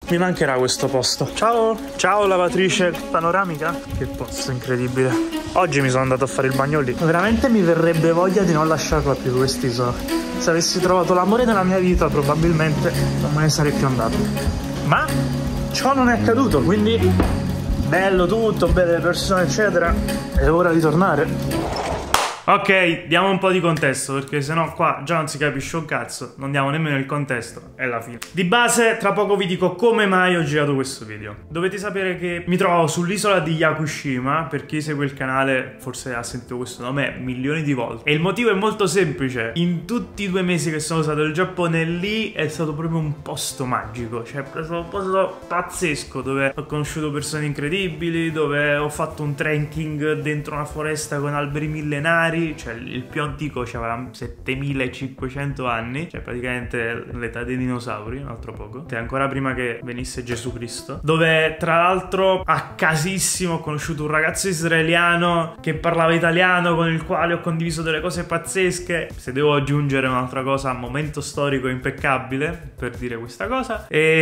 Mi mancherà questo posto. Ciao, ciao lavatrice panoramica. Che posto incredibile. Oggi mi sono andato a fare il bagno lì. Veramente mi verrebbe voglia di non lasciarla più quest'isola. Se avessi trovato l'amore nella mia vita probabilmente non me ne sarei più andato. Ma ciò non è accaduto, quindi bello tutto, belle persone eccetera. È ora di tornare. Ok, diamo un po' di contesto, perché sennò qua già non si capisce un cazzo, non diamo nemmeno il contesto, è la fine. Di base, tra poco vi dico come mai ho girato questo video. Dovete sapere che mi trovo sull'isola di Yakushima, per chi segue il canale forse ha sentito questo nome milioni di volte. E il motivo è molto semplice, in tutti i 2 mesi che sono stato in Giappone lì è stato proprio un posto magico, cioè è stato un posto pazzesco, dove ho conosciuto persone incredibili, dove ho fatto un trekking dentro una foresta con alberi millenari. Cioè il più antico aveva 7500 anni, cioè praticamente l'età dei dinosauri, un altro poco, cioè ancora prima che venisse Gesù Cristo, dove tra l'altro a casissimo ho conosciuto un ragazzo israeliano che parlava italiano, con il quale ho condiviso delle cose pazzesche. Se devo aggiungere un'altra cosa, momento storico impeccabile per dire questa cosa, e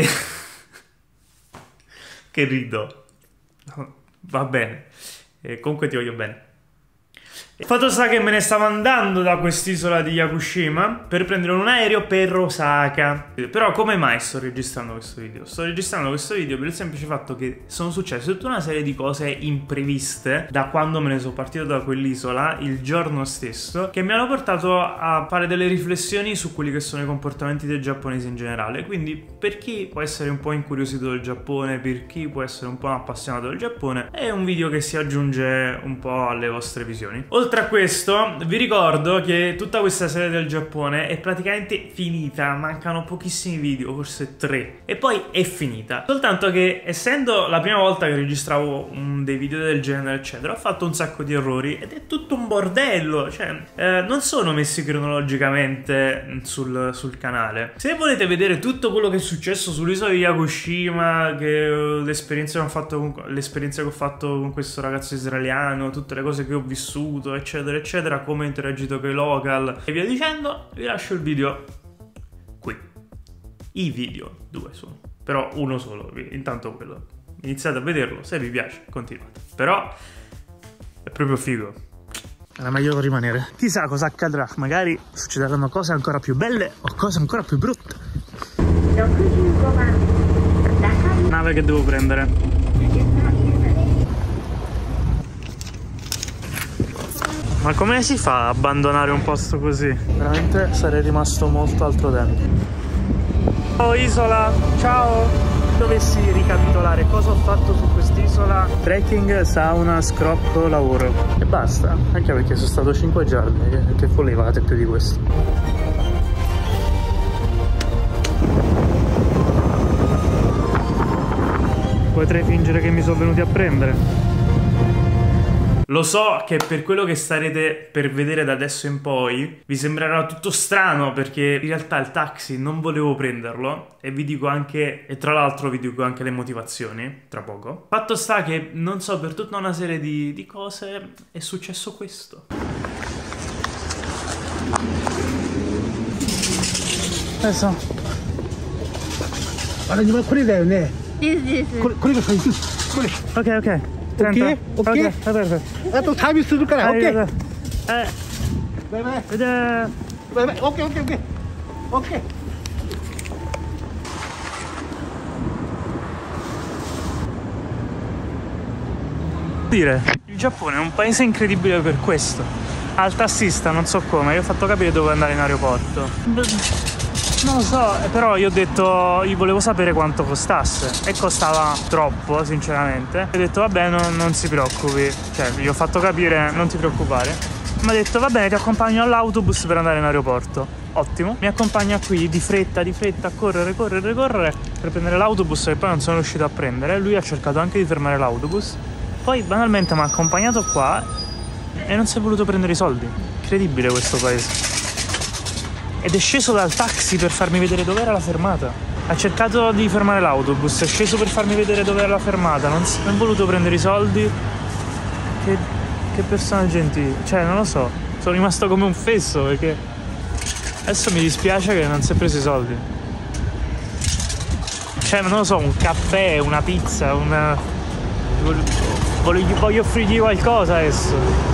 che rido, va bene, e comunque ti voglio bene. Fatto sta che me ne stavo andando da quest'isola di Yakushima per prendere un aereo per Osaka. Però come mai sto registrando questo video? Sto registrando questo video per il semplice fatto che sono successe tutta una serie di cose impreviste da quando me ne sono partito da quell'isola il giorno stesso, che mi hanno portato a fare delle riflessioni su quelli che sono i comportamenti dei giapponesi in generale. Quindi per chi può essere un po' incuriosito del Giappone, per chi può essere un po' appassionato del Giappone, è un video che si aggiunge un po' alle vostre visioni. Oltre a questo, vi ricordo che tutta questa serie del Giappone è praticamente finita, mancano pochissimi video, forse 3, e poi è finita. Soltanto che, essendo la prima volta che registravo dei video del genere, eccetera, ho fatto un sacco di errori ed è tutto un bordello, cioè non sono messi cronologicamente sul canale. Se volete vedere tutto quello che è successo sull'isola di Yakushima, che l'esperienza che ho fatto con questo ragazzo israeliano, tutte le cose che ho vissuto, eccetera eccetera, come ho interagito con i local e via dicendo, vi lascio il video qui. I video 2 sono, però uno solo, intanto quello iniziate a vederlo, se vi piace continuate, però è proprio figo, era meglio rimanere. Chissà cosa accadrà, magari succederanno cose ancora più belle o cose ancora più brutte. Nave che devo prendere. Ma come si fa a abbandonare un posto così? Veramente sarei rimasto molto altro tempo. Ciao isola, ciao! Dovessi ricapitolare cosa ho fatto su quest'isola: trekking, sauna, scrocco, lavoro. E basta, anche perché sono stato 5 giorni, che volevate più di questo? Potrei fingere che mi sono venuti a prendere. Lo so che per quello che starete per vedere da adesso in poi vi sembrerà tutto strano, perché in realtà il taxi non volevo prenderlo, e vi dico anche, e tra l'altro vi dico anche le motivazioni tra poco. Fatto sta che, non so, per tutta una serie di cose è successo questo. Adesso allora, quelli devono, ne? Sì. quelli che fai tu. Ok. 30. Ok. Perfetto. Tu time su cara, ok. Vai. Ok. Dire, il Giappone è un paese incredibile per questo. Al tassista non so come, io ho fatto capire dove andare in aeroporto. Non lo so, però io ho detto, io volevo sapere quanto costasse, e costava troppo sinceramente. Ho detto vabbè, non si preoccupi, cioè gli ho fatto capire non ti preoccupare. Mi ha detto va bene, ti accompagno all'autobus per andare in aeroporto. Ottimo, mi accompagna qui di fretta a correre per prendere l'autobus, che poi non sono riuscito a prendere. Lui ha cercato anche di fermare l'autobus, poi banalmente mi ha accompagnato qua e non si è voluto prendere i soldi. Incredibile questo paese. Ed è sceso dal taxi per farmi vedere dov'era la fermata. Ha cercato di fermare l'autobus, è sceso per farmi vedere dov'era la fermata, non ha voluto prendere i soldi. Che persona gentile, cioè non lo so, sono rimasto come un fesso, perché adesso mi dispiace che non si è preso i soldi. cioè non lo so, un caffè, una pizza, voglio offrirgli qualcosa adesso.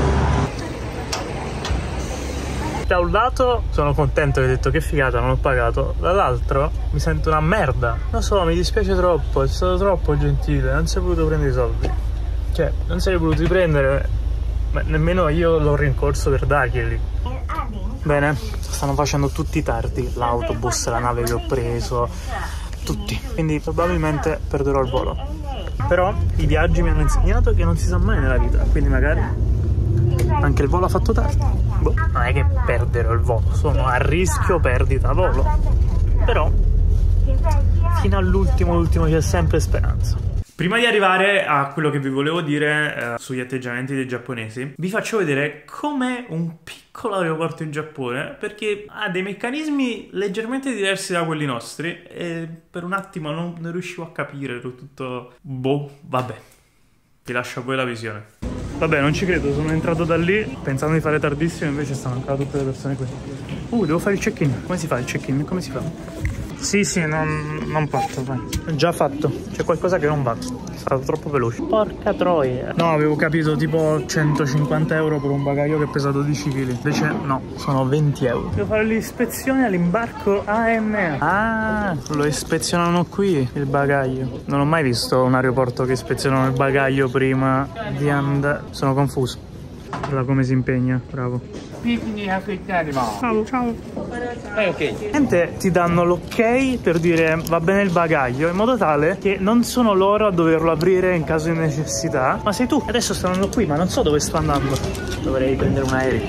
Da un lato sono contento che hai detto che figata, non ho pagato, dall'altro mi sento una merda. Non so, mi dispiace troppo, è stato troppo gentile, non sei voluto prendere i soldi. Cioè, non sei voluti prendere, ma nemmeno io l'ho rincorso per darglieli. Bene, stanno facendo tutti tardi, l'autobus, la nave che ho preso, tutti. Quindi probabilmente perderò il volo. Però i viaggi mi hanno insegnato che non si sa mai nella vita, quindi magari anche il volo ha fatto tardi. Boh, non è che perderò il volo, sono a rischio perdita volo. Però fino all'ultimo c'è sempre speranza. Prima di arrivare a quello che vi volevo dire sugli atteggiamenti dei giapponesi, vi faccio vedere com'è un piccolo aeroporto in Giappone, perché ha dei meccanismi leggermente diversi da quelli nostri e per un attimo non riuscivo a capire, ero tutto boh, vabbè, vi lascio poi la visione. Vabbè, non ci credo, sono entrato da lì pensando di fare tardissimo, invece stanno ancora tutte le persone qui. Devo fare il check-in. Come si fa il check-in? Come si fa? Sì, non parto, vai. Già fatto, c'è qualcosa che non va. È stato troppo veloce. Porca troia. No, avevo capito tipo 150 euro per un bagaglio che pesa 12 kg. Invece no, sono 20 euro. Devo fare l'ispezione all'imbarco AMA. Ah, lo ispezionano qui il bagaglio. Non ho mai visto un aeroporto che ispezionano il bagaglio prima di andare. Sono confuso. Guarda come si impegna, bravo. Ciao. Ok. Niente, ti danno l'ok per dire va bene il bagaglio, in modo tale che non sono loro a doverlo aprire in caso di necessità, ma sei tu. Adesso stanno qui, ma non so dove sto andando. Dovrei prendere un aereo.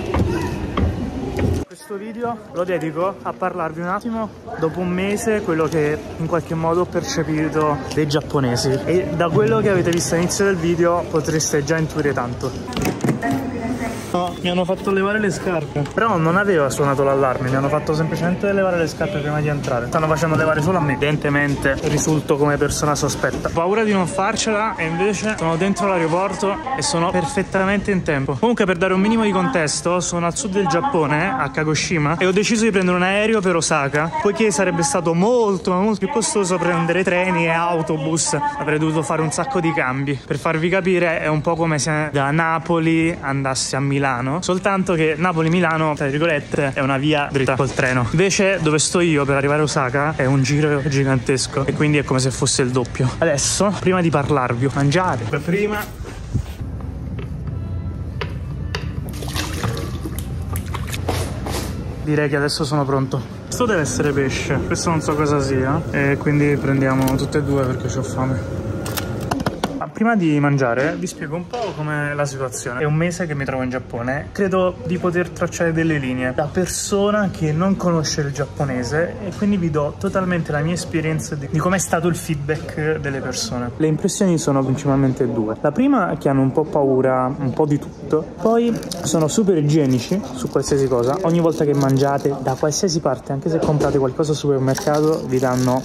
Questo video lo dedico a parlarvi un attimo, dopo un mese, quello che in qualche modo ho percepito dei giapponesi. E da quello che avete visto all'inizio del video potreste già intuire tanto. No, mi hanno fatto levare le scarpe. Però non aveva suonato l'allarme, mi hanno fatto semplicemente levare le scarpe prima di entrare. Stanno facendo levare solo a me. Evidentemente risulto come persona sospetta. Ho paura di non farcela e invece sono dentro l'aeroporto e sono perfettamente in tempo. Comunque, per dare un minimo di contesto, sono al sud del Giappone, a Kagoshima, e ho deciso di prendere un aereo per Osaka, poiché sarebbe stato molto più costoso prendere treni e autobus. Avrei dovuto fare un sacco di cambi. Per farvi capire, è un po' come se da Napoli andassi a Milano, soltanto che Napoli-Milano, tra virgolette, è una via dritta col treno. Invece dove sto io per arrivare a Osaka è un giro gigantesco e quindi è come se fosse il doppio. Adesso, prima di parlarvi, mangiate. Per prima direi che adesso sono pronto. Questo deve essere pesce, questo non so cosa sia, e quindi prendiamo tutte e due perché ho fame. Prima di mangiare vi spiego un po' com'è la situazione. È un mese che mi trovo in Giappone. Credo di poter tracciare delle linee da persona che non conosce il giapponese e quindi vi do totalmente la mia esperienza di com'è stato il feedback delle persone. Le impressioni sono principalmente due. La prima è che hanno un po' paura un po' di tutto, poi sono super igienici su qualsiasi cosa. Ogni volta che mangiate da qualsiasi parte, anche se comprate qualcosa al supermercato, vi danno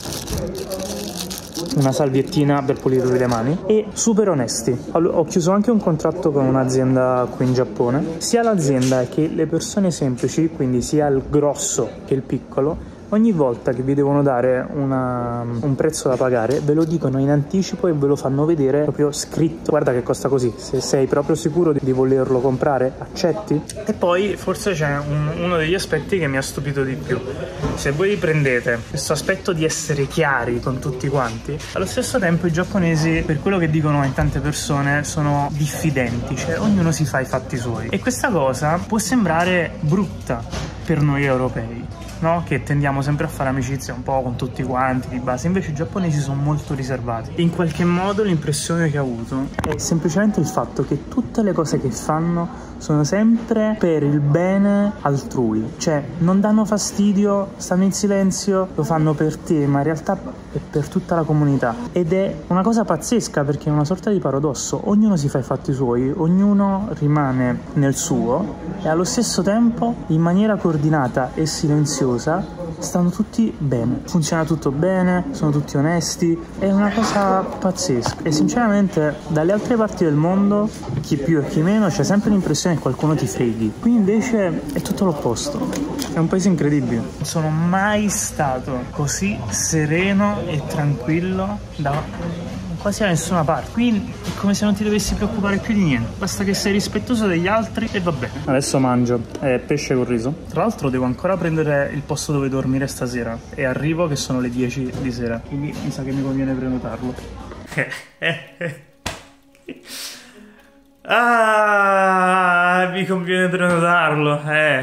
una salviettina per pulirvi le mani, e super onesti. Ho chiuso anche un contratto con un'azienda qui in Giappone. Sia l'azienda che le persone semplici, quindi sia il grosso che il piccolo, ogni volta che vi devono dare un prezzo da pagare ve lo dicono in anticipo e ve lo fanno vedere proprio scritto. Guarda che costa così, se sei proprio sicuro di volerlo comprare, accetti. E poi forse c'è uno degli aspetti che mi ha stupito di più. Se voi prendete questo aspetto di essere chiari con tutti quanti, allo stesso tempo i giapponesi, per quello che dicono in tante persone, sono diffidenti, cioè ognuno si fa i fatti suoi. E questa cosa può sembrare brutta per noi europei, no? Che tendiamo sempre a fare amicizia un po' con tutti quanti di base. Invece i giapponesi sono molto riservati. In qualche modo l'impressione che ho avuto è semplicemente il fatto che tutte le cose che fanno sono sempre per il bene altrui, cioè non danno fastidio, stanno in silenzio, lo fanno per te, ma in realtà è per tutta la comunità. Ed è una cosa pazzesca, perché è una sorta di paradosso: ognuno si fa i fatti suoi, ognuno rimane nel suo e allo stesso tempo in maniera coordinata e silenziosa stanno tutti bene, funziona tutto bene, sono tutti onesti, è una cosa pazzesca. E sinceramente dalle altre parti del mondo, chi più e chi meno, c'è sempre l'impressione che qualcuno ti freghi. Qui invece è tutto l'opposto, è un paese incredibile. Non sono mai stato così sereno e tranquillo da quasi a nessuna parte. Qui è come se non ti dovessi preoccupare più di niente, basta che sei rispettoso degli altri e va bene. Adesso mangio pesce col riso. Tra l'altro devo ancora prendere il posto dove dormire stasera e arrivo che sono le 10 di sera, quindi mi sa che mi conviene prenotarlo. Mi conviene prenotarlo.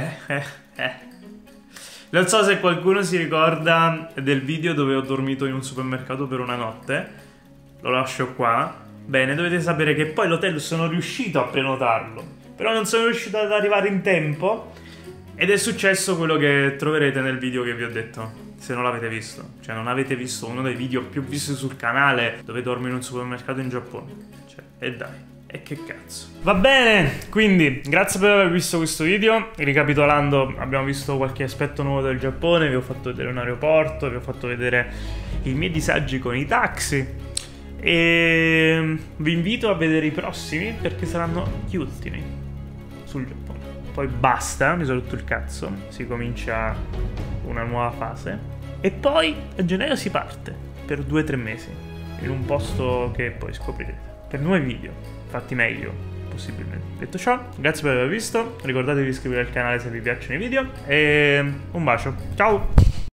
Non so se qualcuno si ricorda del video dove ho dormito in un supermercato per una notte. Lo lascio qua. Bene, dovete sapere che poi l'hotel sono riuscito a prenotarlo, però non sono riuscito ad arrivare in tempo ed è successo quello che troverete nel video che vi ho detto, se non l'avete visto. Cioè non avete visto uno dei video più visti sul canale dove dormo in un supermercato in Giappone. Cioè, e dai, e che cazzo. Va bene, quindi grazie per aver visto questo video. Ricapitolando, abbiamo visto qualche aspetto nuovo del Giappone, vi ho fatto vedere un aeroporto, vi ho fatto vedere i miei disagi con i taxi. E vi invito a vedere i prossimi perché saranno gli ultimi sul Giappone. Poi basta, mi sono rotto il cazzo, si comincia una nuova fase e poi a gennaio si parte per 2-3 mesi in un posto che poi scoprirete per nuovi video fatti meglio possibilmente. Detto ciò, grazie per aver visto, ricordatevi di iscrivervi al canale se vi piacciono i video e un bacio, ciao!